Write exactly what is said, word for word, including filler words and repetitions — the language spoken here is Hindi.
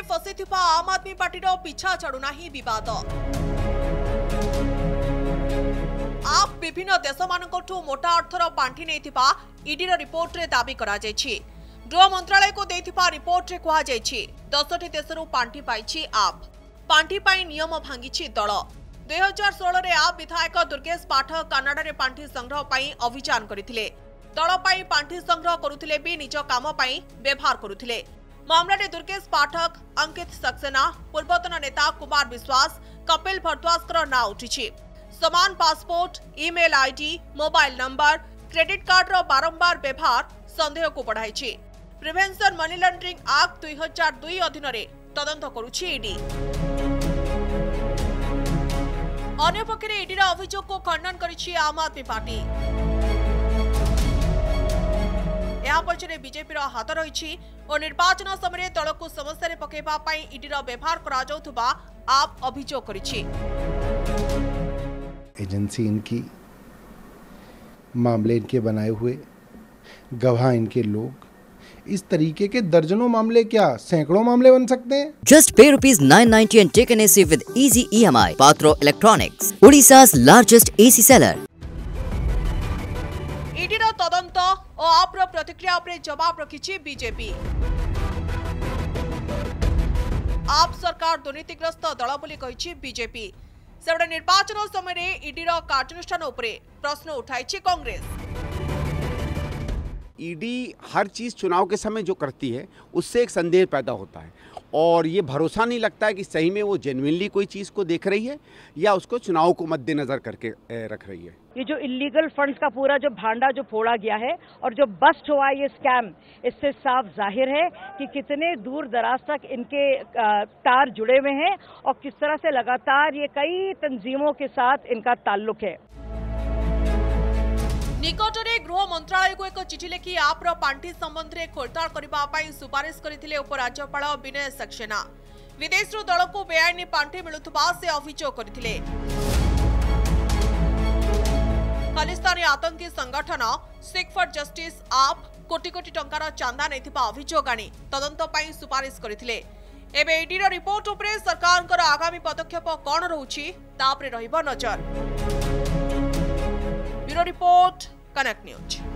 फसिथिबा आम आदमी पार्टीर पिछा छाड़ुना विवाद। आप विभिन्न देश मानकठू मोटा अर्थर पांठी नैथिबा ईडीर रिपोर्ट रे दाबी करा जायछि। गृह मंत्रालय को देथिबा रिपोर्ट रे कहा जायछि दसटी देशरू पांठी पाइछि आप। पांठी पाई नियम भांगिछि दल। दुई हजार षोल रे आप विधायक दुर्गेश पाठक कनाडा रे पांठी संग्रह पाई अभियान करथिले। दल पाई पांठी संग्रह करुथिले भी निज काम पाई व्यवहार करुथिले। मामला दुर्गेश पाठक, अंकित सक्सेना, पूर्वतन नेता कुमार विश्वास, कपिल भरद्वाज ना उठी। समान passport, email ID, mobile number, credit card रो बारंबार व्यवहार संदेह को बढ़ाई। प्रिवेंशन मनी लॉन्ड्रिंग एक्ट दुई हजार दुई अधीन तदंत करुछि ईडी। अन्य पक्षे ईडीर अभियोग को खंडन करिछि आम आदमी पार्टी। या पछरे बीजेपी हाथ रही और निर्वाचन समय दल को समस्या रे पकेबा पई ईडीर व्यवहार करा जाउथबा आप अभियोग करिछि। एजेंसी इनकी, मामले इनके बनाए हुए, गवाह इनके लोग, इस तरीके के दर्जनों मामले क्या सैकड़ों मामले बन सकते हैं। Just pay rupees nine ninety and take an A C with easy E M I. Patro Electronics, Odisha's largest A C seller. ईडीर तदंत और आप्र प्रतिक्रिया उपरे जवाब रखिछि बीजेपी। आप सरकार दुर्नीतिग्रस्त दल बोली कहिछि बीजेपी। सेबडे निर्वाचन समय ईडीर कार्यानुष्ठान उपरे प्रश्न उठाइछि कांग्रेस। ईडी हर चीज चुनाव के समय जो करती है उससे एक संदेह पैदा होता है और ये भरोसा नहीं लगता है कि सही में वो जेन्युइनली कोई चीज को देख रही है या उसको चुनाव को मद्देनजर करके रख रही है। ये जो इलीगल फंड्स का पूरा जो भांडा जो फोड़ा गया है और जो बस्ट हुआ है ये स्कैम, इससे साफ जाहिर है कि कितने दूर दराज तक इनके तार जुड़े हुए हैं और किस तरह से लगातार ये कई तंजीमों के साथ इनका ताल्लुक है। निकटरे गृह मंत्रालय को एक चिठी लिखि आप्र पांठी संबंध में खोलताड़ करने सुपारिश करथिले उपराज्यपाल विनय सक्सेना। विदेश दल को बेआईन पांठी मिलुथबा से अभियोग करथिले। खालिस्तानी आतंकी संगठन सिख फॉर जस्टिस आप कोटी कोटी टंकार चांदा नैथिबा अभियोग आनी तदंत पई सुपारिश करथिले। एबे ईडीर रिपोर्ट उपरे सरकारकर आगामी पदक्षेप कोन रहउछि तापरे रहिबो नजर। Bureau report, connect news.